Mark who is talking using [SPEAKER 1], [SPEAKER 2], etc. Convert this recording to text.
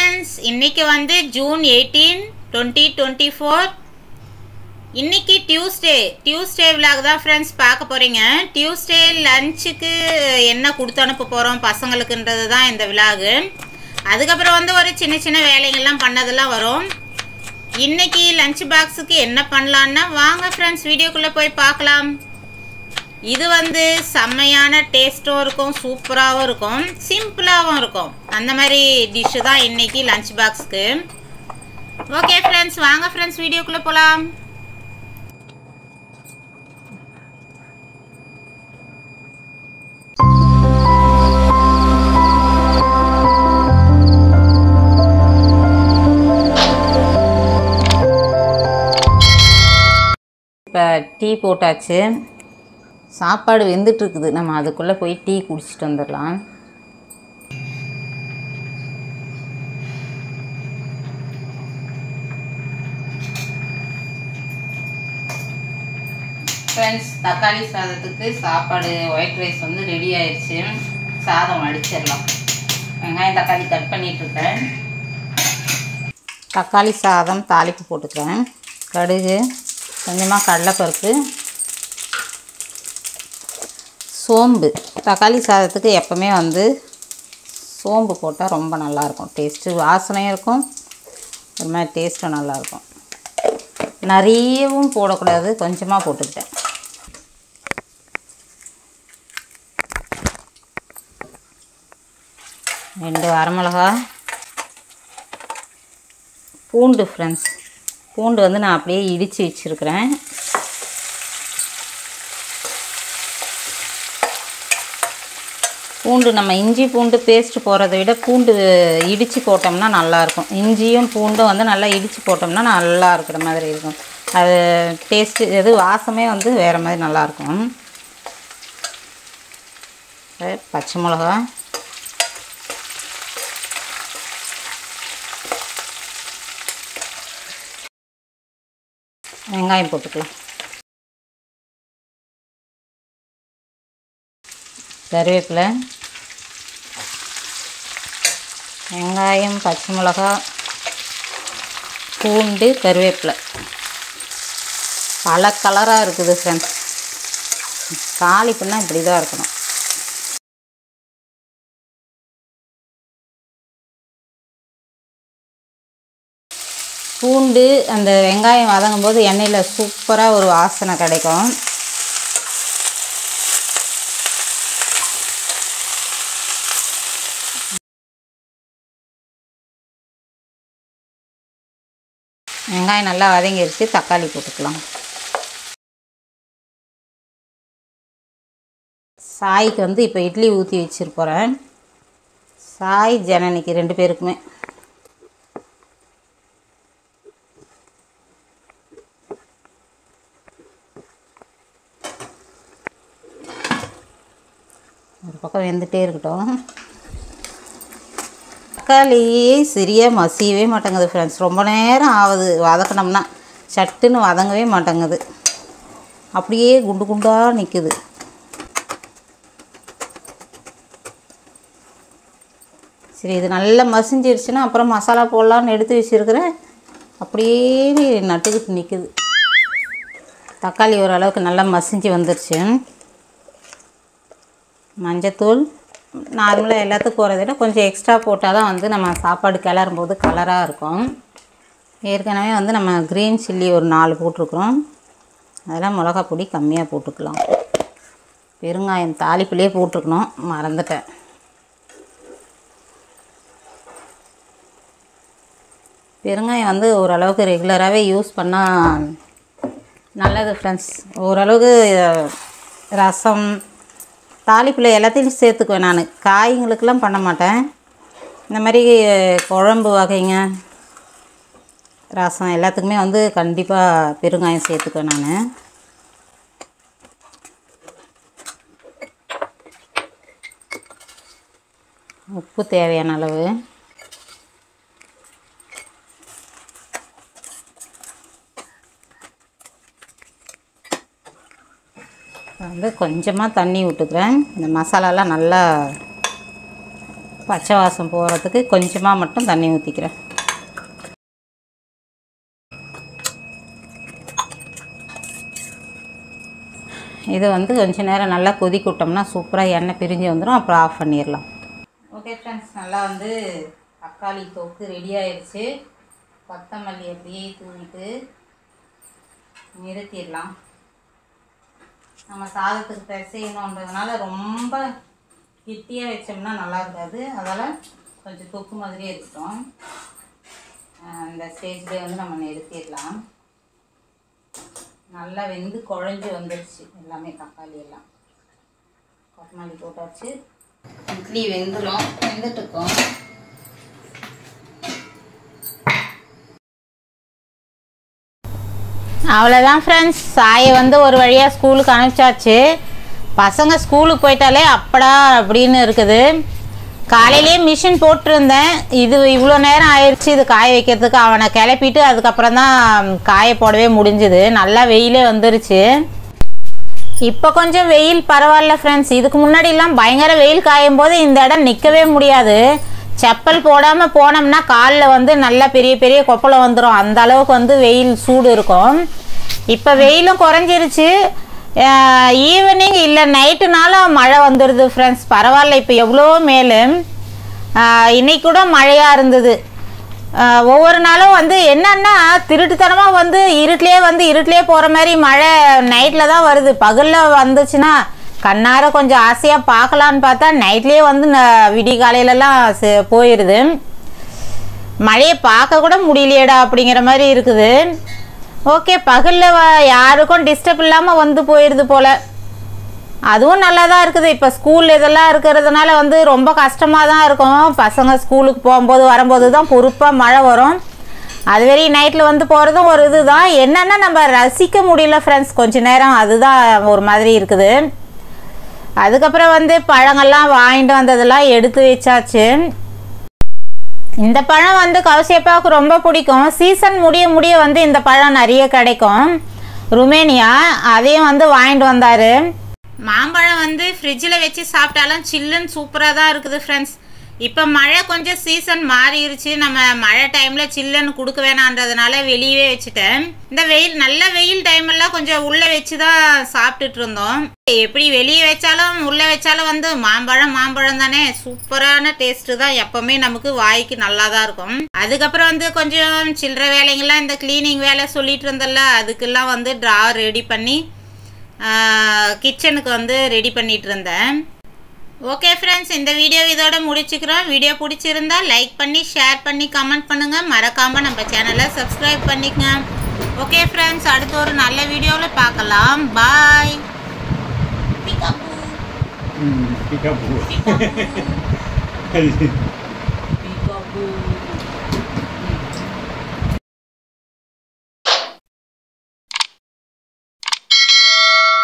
[SPEAKER 1] Friends, இன்னைக்கு வந்து June 18, 2024. இன்னைக்கு டியூஸ்டே விலாக் தான் ஃப்ரெண்ட்ஸ் பார்க்க போகிறீங்க. டியூஸ்டே லஞ்சுக்கு என்ன கொடுத்து அனுப்ப போகிறோம் பசங்களுக்குன்றது தான் இந்த விலாகு. அதுக்கப்புறம் வந்து ஒரு சின்ன சின்ன வேலைகள்லாம் பண்ணதெல்லாம் வரும். இன்னைக்கு லஞ்ச் பாக்ஸுக்கு என்ன பண்ணலான்னா வாங்க ஃப்ரெண்ட்ஸ் வீடியோக்குள்ளே போய் பார்க்கலாம். இது வந்து செம்மையான டேஸ்ட்டும் இருக்கும், சூப்பராகவும் இருக்கும், சிம்பிளாகவும் இருக்கும். அந்த மாதிரி டிஷ்ஷு தான் இன்றைக்கி லஞ்ச் பாக்ஸுக்கு. ஓகே ஃப்ரெண்ட்ஸ், வாங்க ஃப்ரெண்ட்ஸ் வீடியோக்குள்ளே போகலாம். இப்போ டீ போட்டாச்சு, சாப்பாடு வெந்துட்டுருக்குது. நம்ம அதுக்குள்ளே போய் டீ குடிச்சிட்டு வந்துடலாம். ஃப்ரெண்ட்ஸ், தக்காளி சாதத்துக்கு சாப்பாடு ஒயிட் ரைஸ் வந்து ரெடி ஆயிடுச்சு. சாதம் வடிச்சிடலாம். வெங்காயம் தக்காளி கட் பண்ணிகிட்ருக்கேன். தக்காளி சாதம் தாளிப்பு போட்டுக்கிறேன். கடுகு, கொஞ்சமாக கடலைப்பருப்பு, சோம்பு. தக்காளி சாதத்துக்கு எப்போவுமே வந்து சோம்பு போட்டால் ரொம்ப நல்லாயிருக்கும். டேஸ்ட்டு வாசனையும் இருக்கும், ஒரு மாதிரி டேஸ்ட்டும் நல்லாயிருக்கும். நிறையவும் போடக்கூடாது, கொஞ்சமாக போட்டுக்கிட்டேன். ரெண்டு வரமிளகா, பூண்டு. ஃப்ரெண்ட்ஸ், பூண்டு வந்து நான் அப்படியே இடித்து வச்சுருக்கிறேன். பூண்டு நம்ம இஞ்சி பூண்டு பேஸ்ட்டு போடுறத விட பூண்டு இடித்து போட்டோம்னா நல்லாயிருக்கும். இஞ்சியும் பூண்டும் வந்து நல்லா இடித்து போட்டோம்னா நல்லா இருக்கிற மாதிரி இருக்கும். அது டேஸ்ட்டு எது வாசமே வந்து வேறு மாதிரி நல்லாயிருக்கும். பச்சை மிளகா, வெங்காயம் போட்டுக்கலாம். கருவேப்பிலை, வெங்காயம், பச்சை மிளகா, பூண்டு, கருவேப்பிலை. பல கலராக இருக்குது ஃப்ரெண்ட்ஸ். தாளிப்புன்னா இப்படி தான் இருக்கணும். பூண்டு அந்த வெங்காயம் வதங்கும் போது எண்ணெயில் சூப்பராக ஒரு வாசனை கிடைக்கும். வெங்காயம் நல்லா வதங்கிடுச்சு, தக்காளி போட்டுக்கலாம். சாய்க்கு வந்து இப்போ இட்லி ஊற்றி வச்சுருப்போகிறேன். சாய் ஜனனிக்கு 2 பேருக்குமே. ஒரு பக்கம் வெந்துகிட்டே இருக்கட்டும். தக்காளியே சரியாக மசியவே மாட்டேங்குது ஃப்ரெண்ட்ஸ். ரொம்ப நேரம் ஆகுது வதக்கணும்னா, சட்டுன்னு வதங்கவே மாட்டேங்குது. அப்படியே குண்டு குண்டாக நிற்குது. சரி, இது நல்லா மசிஞ்சிருச்சுன்னா அப்புறம் மசாலா போடலான்னு எடுத்து வச்சுருக்கிறேன். அப்படியே நட்டுக்கிட்டு நிற்குது. தக்காளி ஓரளவுக்கு நல்லா மசிஞ்சு வந்துருச்சு. மஞ்சத்தூள் நார்மலாக எல்லாத்துக்கும் போகிறத விட கொஞ்சம் எக்ஸ்ட்ரா போட்டால் தான் வந்து நம்ம சாப்பாடு கிளறும் போது கலராக இருக்கும். ஏற்கனவே வந்து நம்ம க்ரீன் சில்லி ஒரு 4 போட்டிருக்குறோம். அதெல்லாம் மிளகா பொடி கம்மியாக போட்டுக்கலாம். பெருங்காயம் தாளிப்புலேயே போட்டிருக்கணும், மறந்துட்டேன். பெருங்காயம் வந்து ஓரளவுக்கு ரெகுலராகவே யூஸ் பண்ணால் நல்லது ஃப்ரெண்ட்ஸ். ஓரளவுக்கு ரசம் தாளிப்பில் எல்லாத்தையும் சேர்த்துக்குவேன் நான். காய்களுக்கெல்லாம் பண்ண மாட்டேன். இந்த மாதிரி குழம்பு வகைங்க, ரசம் எல்லாத்துக்குமே வந்து கண்டிப்பாக பெருங்காயம் சேர்த்துக்குவேன் நான். உப்பு தேவையான அளவு. வந்து கொஞ்சமாக தண்ணி விட்டுக்கிறேன். இந்த மசாலாலாம் நல்லா பச்சை வாசம் போகிறதுக்கு கொஞ்சமாக மட்டும் தண்ணி ஊற்றிக்கிறேன். இது வந்து கொஞ்ச நேரம் நல்லா கொதிக்கிட்டோம்னா சூப்பராக எண்ணெய் பிரிஞ்சு வந்துடும். அப்புறம் ஆஃப் பண்ணிடலாம். ஓகே ஃப்ரெண்ட்ஸ், நல்லா வந்து தக்காளி தொக்கு ரெடி ஆயிடுச்சு. கொத்தமல்லி அப்படியே தூவிட்டு நிறுத்திடலாம். நம்ம சாதத்துக்கு பிசையணுன்றதுனால ரொம்ப கிட்டியாக வச்சோம்னா நல்லா இருக்காது. அதனால் கொஞ்சம் தொக்கு மாதிரியே இருக்கட்டும். அந்த ஸ்டேஜ்லேயே வந்து நம்ம நிறுத்திடலாம். நல்லா வெந்து குழஞ்சி வந்துடுச்சு எல்லாமே, தக்காளி எல்லாம். கொத்தமல்லி போட்டாச்சு. இட்லி வெந்துட்டுருக்கோம். அவ்வளோதான் ஃப்ரெண்ட்ஸ், சாயை வந்து ஒரு வழியாக ஸ்கூலுக்கு அனுப்பிச்சாச்சு. பசங்க ஸ்கூலுக்கு போயிட்டாலே அப்படா அப்படின்னு இருக்குது. காலையிலேயே மிஷின் போட்டிருந்தேன். இது இவ்வளோ நேரம் ஆயிடுச்சு இது காய வைக்கிறதுக்கு. அவனை கிளப்பிட்டு அதுக்கப்புறம் தான் காய போடவே முடிஞ்சுது. நல்லா வெயிலே வந்துருச்சு. இப்போ கொஞ்சம் வெயில் பரவாயில்ல ஃப்ரெண்ட்ஸ். இதுக்கு முன்னாடிலாம் பயங்கர வெயில் காயும் போது இந்த இடம் நிற்கவே முடியாது. செப்பல் போடாமல் போனோம்னா காலில் வந்து நல்லா பெரிய பெரிய கொப்பளம் வந்துடும். அந்த அளவுக்கு வந்து வெயில் சூடு இருக்கும். இப்போ வெயிலும் குறைஞ்சிருச்சு. ஈவினிங் இல்லை நைட்டுனாலும் மழை வந்துடுது ஃப்ரெண்ட்ஸ். பரவாயில்ல, இப்போ எவ்வளோ மேலே. இன்னைக்கு கூட மழையாக இருந்தது. ஒவ்வொரு நாளும் வந்து என்னன்னா திருட்டுத்தனமாக வந்து இருட்டிலே போகிற மாதிரி மழை நைட்டில் தான் வருது. பகலில் வந்துச்சுன்னா கண்ணார கொஞ்சம் ஆசையாக பார்க்கலான்னு பார்த்தா நைட்லேயே வந்து விடிய காலையிலலாம் போயிடுது. மழையை பார்க்க கூட முடியலையேடா அப்படிங்கிற மாதிரி இருக்குது. ஓகே, பகலில் யாருக்கும் டிஸ்டர்ப் இல்லாமல் வந்து போயிடுது போல். அதுவும் நல்லா தான் இருக்குது. இப்போ ஸ்கூல் இதெல்லாம் இருக்கிறதுனால வந்து ரொம்ப கஷ்டமாக தான் இருக்கும். பசங்க ஸ்கூலுக்கு போகும்போது வரும்போது தான் பொறுப்பாக மழை வரும். அதுவரை நைட்டில் வந்து போகிறதும் ஒரு இது தான். என்னென்னா நம்ம ரசிக்க முடியல ஃப்ரெண்ட்ஸ் கொஞ்ச நேரம். அதுதான் ஒரு மாதிரி இருக்குது. அதுக்கப்புறம் வந்து பழங்கள்லாம் வாங்கிட்டு வந்ததெல்லாம் எடுத்து வச்சாச்சு. இந்த பழம் வந்து கௌசியப்பாவுக்கு ரொம்ப பிடிக்கும். சீசன் முடிய வந்து இந்த பழம் நிறைய கிடைக்கும். ருமேனியா அதையும் வந்து வாங்கிட்டு வந்தார். மாம்பழம் வந்து ஃப்ரிட்ஜில் வச்சு சாப்பிட்டாலும் சில்லுன்னு சூப்பராக தான் இருக்குது ஃப்ரெண்ட்ஸ். இப்போ மழை கொஞ்சம் சீசன் மாறிடுச்சு. நம்ம மழை டைமில் சில்லுன்னு கொடுக்க வேணான்றதுனால வெளியவே வச்சுட்டேன். இந்த நல்ல வெயில் டைமெல்லாம் கொஞ்சம் உள்ளே வச்சு தான் சாப்பிட்டுட்டு இருந்தோம். எப்படி வெளியே வச்சாலும் உள்ளே வச்சாலும் வந்து மாம்பழம் தானே, சூப்பரான டேஸ்ட்டு தான். எப்போவுமே நமக்கு வாய்க்கு நல்லா தான் இருக்கும். அதுக்கப்புறம் வந்து கொஞ்சம் சில்லற வேலைங்கள்லாம் இந்த க்ளீனிங் வேலை சொல்லிட்டு இருந்தல, அதுக்கெல்லாம் வந்து ட்ரா ரெடி பண்ணி கிச்சனுக்கு வந்து ரெடி பண்ணிட்டு இருந்தேன். ஓகே ஃப்ரெண்ட்ஸ், இந்த வீடியோ இதோட முடிச்சுக்கிறோம். வீடியோ பிடிச்சிருந்தா லைக் பண்ணி ஷேர் பண்ணி கமெண்ட் பண்ணுங்கள். மறக்காமல் நம்ம சேனலை சப்ஸ்கிரைப் பண்ணிக்கங்க. ஓகே ஃப்ரெண்ட்ஸ், அடுத்த ஒரு நல்ல வீடியோவில் பார்க்கலாம். பாய். பிகாபூ.